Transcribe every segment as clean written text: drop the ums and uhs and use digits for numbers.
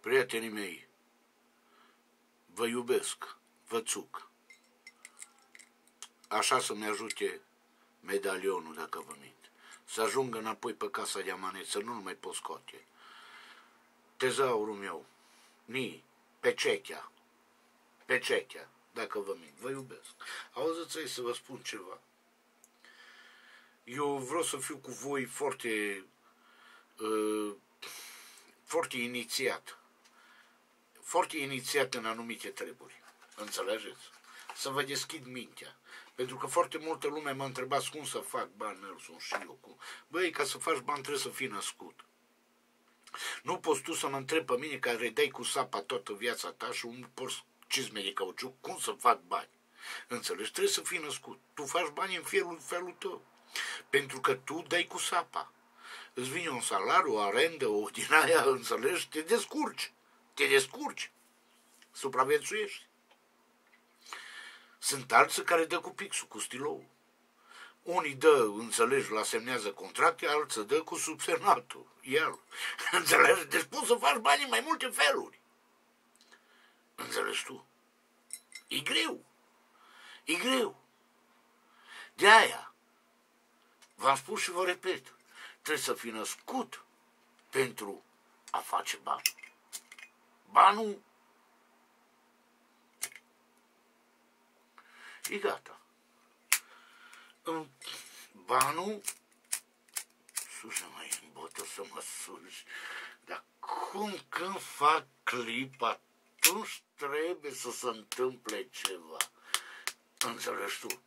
Prietenii mei, vă iubesc, vă țuc. Așa să-mi ajute medalionul, dacă vă mint. Să ajungă înapoi pe casa de amanet, să nu-l mai pot scoate. Tezaurul meu, pecechea, dacă vă mint, vă iubesc. Auziți-i să vă spun ceva. Eu vreau să fiu cu voi foarte inițiat. Foarte inițiat în anumite treburi. Înțelegeți? Să vă deschid mintea. Pentru că foarte multă lume mă întrebați cum să fac bani, Nelson, și eu cum. Băi, ca să faci bani trebuie să fii născut. Nu poți tu să mă întrebi pe mine, care dai cu sapa toată viața ta și un porți cizme de cauciuc, cum să fac bani. Înțelegi? Trebuie să fii născut. Tu faci bani în felul tău. Pentru că tu dai cu sapa. Îți vine un salariu, o arendă, o din aia, înțelegi? Te descurci. Supraviețuiești. Sunt alții care dă cu pixul, cu stilou. Unii dă, înțelegi, la semnează contracte, alții dă cu subsemnatul. El. Înțelegi? Deci poți să faci bani în mai multe feluri. Înțelegi tu? E greu. De aia, v-am spus și vă repet, trebuie să fii născut pentru a face bani. Banul e gata. Banul, sus mai în botă să mă sugi, dar cum când fac clip, atunci trebuie să se întâmple ceva. Înțelegi tu?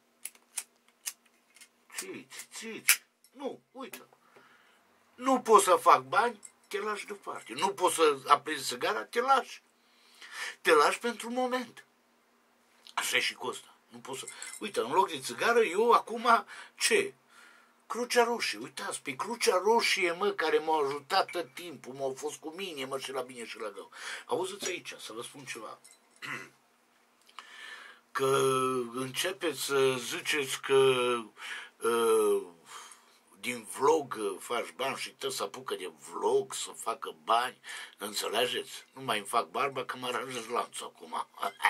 Țiți. Nu, uite. Nu poți să fac bani, te lași deoparte. Nu poți să aprinzi sigara, te lași. Te lași pentru moment. Așa e și cu ăsta. Nu poți să... Uite, în loc de țigară, eu acum ce? Crucea Roșie. Uitați, pe Crucea Roșie, mă, care m-a ajutat tot timpul, m-au fost cu mine, mă, și la bine și la rău. Auziți aici, să vă spun ceva. Că începeți să ziceți că din vlog faci bani și tot să apucă de vlog să facă bani, înțelegeți? Nu mai îmi fac barba că mă aranjez lanțul acum.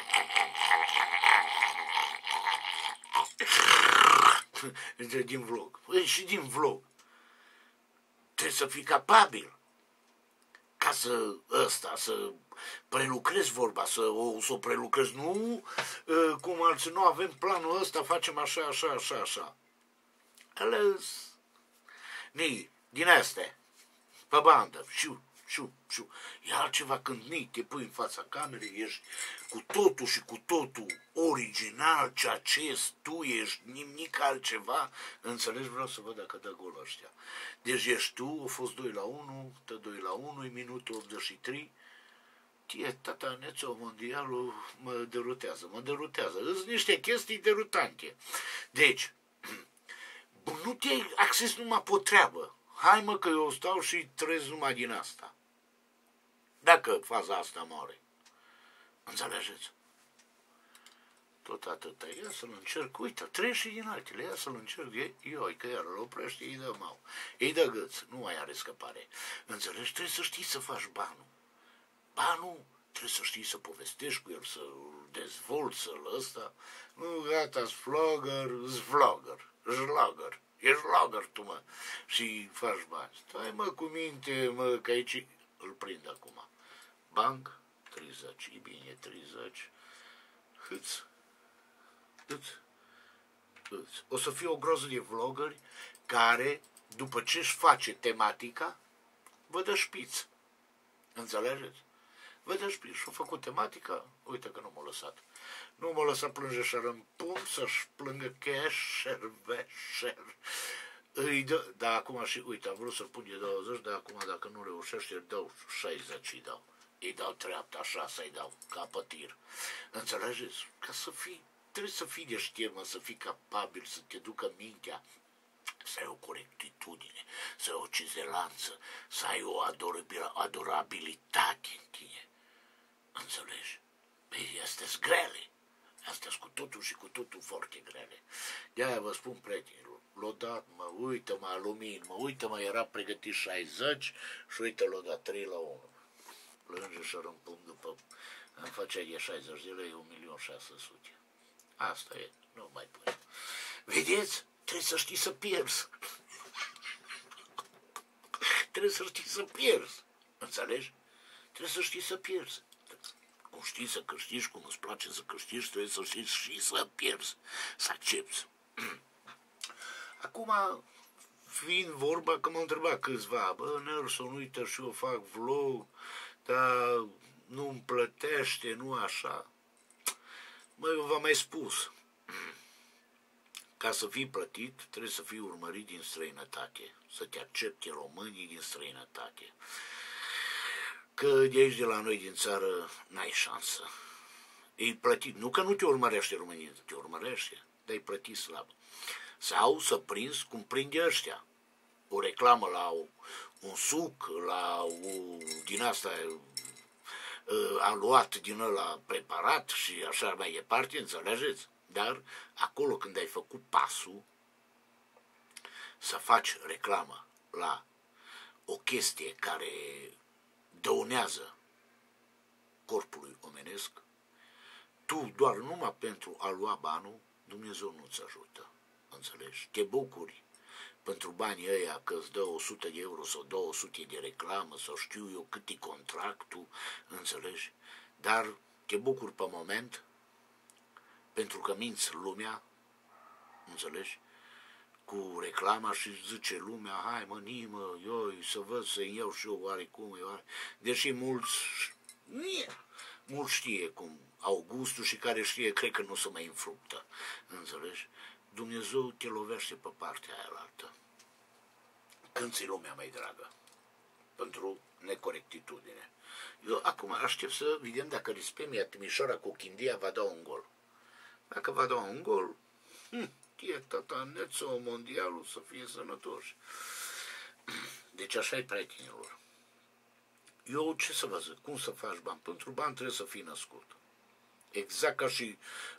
Din vlog. Păi și din vlog. Trebuie să fii capabil ca să prelucrezi vorba, să o prelucrezi. Nu cum alții, nu avem planul ăsta, facem așa. Ales. Din astea, pe bandă, șu. E altceva când te pui în fața camerei, ești cu totul original, ceea ce ești tu, ești nimic altceva, înțelegi? Vreau să văd dacă dă gol ăștia. Deci ești tu, a fost 2-1, tă 2-1, e minutul 83, tata, nețo, mondialul mă derutează. Sunt niște chestii derutante. Deci, nu te-ai acces numai pe o treabă. Hai mă că eu stau și trăiesc numai din asta. Dacă faza asta moare. Înțelegeți? Tot atâta. Ia să-l încerc. Uite, treci și din altele. Ia să-l încerc. Că iar îl oprește, îi dă mau. Îi dă gâț. Nu mai are scăpare. Înțelegi? Trebuie să știi să faci banul. Banul trebuie să știi să povestești cu el, să-l dezvolți, să-l ăsta. Nu, gata, vlogger. Ești vlogger tu, mă, și faci bani. Stai, mă, cu minte, mă, că aici îl prind acum. Banc, 30, e bine, 30. Hâț. O să fie o groză de vloggeri care, după ce își face tematica, vă dă șpiț. Înțelegeți? Vă dă șpiț. Și-a făcut tematica, uite că nu m-a lăsat. Nu m-a lăsat plânge și în pumn să-și plângă veșer. Dar acum și, uite, am vrut să-l pun de 20, dar acum dacă nu reușește, îi dau 60, îi dau treapta așa, să-i dau, ca pe tir. Înțelegeți? Ca să fii, trebuie să fii de știer, mă, să fii capabil, să te ducă mintea, să ai o corectitudine, să ai o cizelanță, să ai o adorabilitate în tine. Înțelegi? Păi, astea-s grele. Astea-s cu totul foarte grele. De-aia vă spun, prietenilor, l-o dat, mă, uită-mă, era pregătit 60 și uite, l-o dat 3-1. plânge și rămpum după, îmi făceai de 60 de lei, 1.600.000. Asta e, nu mai pui. Vedeți? Trebuie să știi să pierzi. Trebuie să știi să pierzi. Înțelegi? Trebuie să știi să pierzi. Cum știi să câștigi, cum îți place să câștigi, trebuie să știi și să pierzi, să accepți. Acum, fiind vorba că m-au întrebat câțiva, bă, Nelson, uite și eu fac vlog, dar nu-mi plătește, nu așa. Mă, eu v-am mai spus, ca să fii plătit, trebuie să fii urmărit din străinătate, să te accepte românii din străinătate. Că de aici, de la noi, din țară, n-ai șansă. E plătit. Nu că nu te urmărește România, te urmărește, dar e plătit slab. Sau să prinzi cum prinde ăștia. O reclamă la un suc, la din asta aluat din ăla preparat și așa mai departe, înțelegeți? Dar acolo când ai făcut pasul să faci reclamă la o chestie care dăunează corpului omenesc, tu doar numai pentru a lua banul, Dumnezeu nu-ți ajută, înțelegi? Te bucuri pentru banii ăia că îți dă 100 de euro sau 200 de reclamă sau știu eu cât e contractul, înțelegi? Dar te bucuri pe moment pentru că minți lumea, înțelegi? Cu reclama și zice lumea, hai mă, nimă, ioi, să văd să-i iau și eu oarecum, deși mulți știe cum au gustul și care știe, cred că nu se mai înfructă, înțelegi? Dumnezeu te lovește pe partea aia altă. Când ți lumea mai dragă, pentru necorectitudine. Eu acum aștept să vedem dacă Rispemia Timișoara cu Chindia va da un gol. Dacă va da un gol, tata Nețo, mondialul, să fie sănătoși. Deci așa e, prietenilor. Eu ce să vă zic, cum să faci bani? Pentru bani trebuie să fii născut. Exact ca și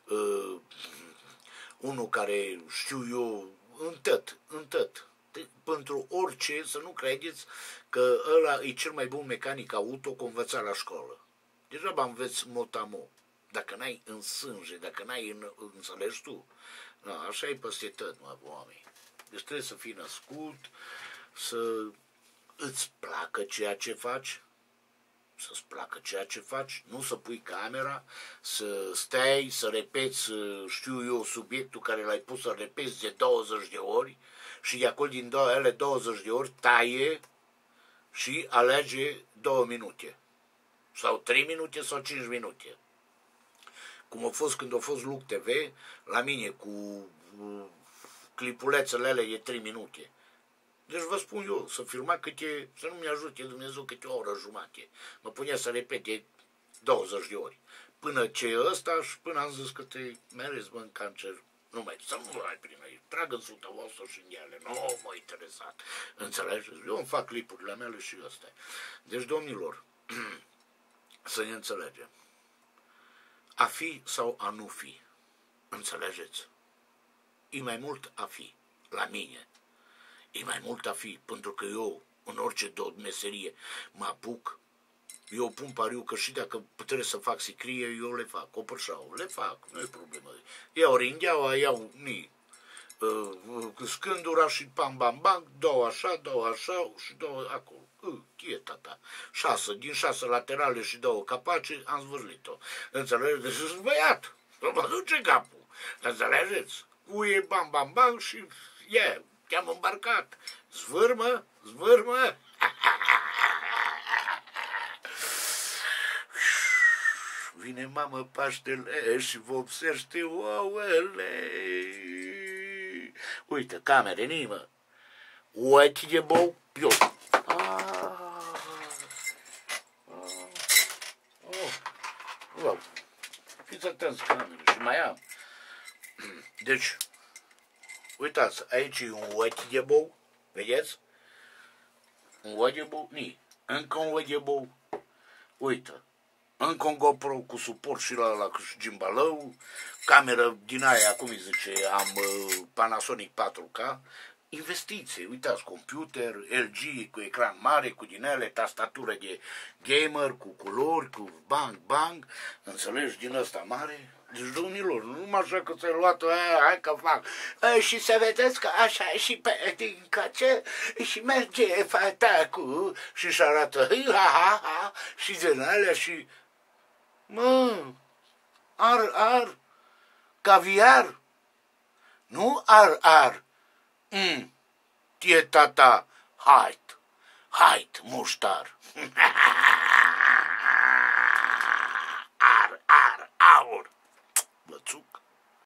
unul care, știu eu, întăt. Pentru orice, să nu credeți că ăla e cel mai bun mecanic auto că învăța la școală. Degeaba înveți motamo. Dacă n-ai în sânge, dacă n-ai înțelegi tu. No, așa e peste tot, mă, oameni. Deci trebuie să fii născut, să îți placă ceea ce faci, să-ți placă ceea ce faci, nu să pui camera, să stai, să repeți, știu eu, subiectul care l-ai pus să repeți de 20 de ori și de acolo din ele 20 de ori taie și alege 2 minute. Sau 3 minute sau 5 minute. Cum a fost când a fost Luc TV, la mine cu clipulețele alea de 3 minute. Deci vă spun eu, să filma câte, să nu-mi ajute Dumnezeu câte o oră jumate. Mă punea să repete 20 de ori. Până ce ăsta și până am zis că te merezi, mă, în cancer. Nu mai, să nu mai primi, trag în suta voastră și în ele, nu m-a interesat. Înțelegeți? Eu îmi fac clipurile mele și ăsta. Deci, domnilor, să ne înțelegem. A fi sau a nu fi. Înțelegeți? E mai mult a fi. La mine. E mai mult a fi. Pentru că eu, în orice meserie, mă apuc, eu pun pariu că și dacă trebuie să fac sicrie, eu le fac. Copărșau, le fac. Nu e problemă. Iau ringheaua, iau scândura și pam, bam, bam, două așa și două acolo. Tata. 6, din 6 laterale și 2 capace, am zvârlit-o. Înțelegeți? Deci sunt băiat. Nu mă duce capul. Înțelegeți? Cuie, bam, bam, bam și te-am îmbarcat. Zvârmă. Vine mamă Paștele și vopsește ouăle. Uite, camere, nimă. Uite de bou, eu. Fiți atenți, camere, și mai am. Deci, uitați, aici e un ochi de bou, vedeți? Un ochi de bou, încă un ochi de bou, uite, încă un GoPro cu suport și la gimbalău, cameră din aia, cum îi zice, am Panasonic 4K, investiție. Uitați, computer, LG cu ecran mare, cu din ele, tastatură de gamer, cu culori, cu bang, înțelegi, din ăsta mare. Deci, domnilor, nu numai așa că ți-ai luat, hai că fac. Și să vedeți că așa și pe din cace și merge fata cu și-și arată și din alea și... Mă, ar, caviar, nu ar. Tie tata, hait, muștar. Aur, bățuc.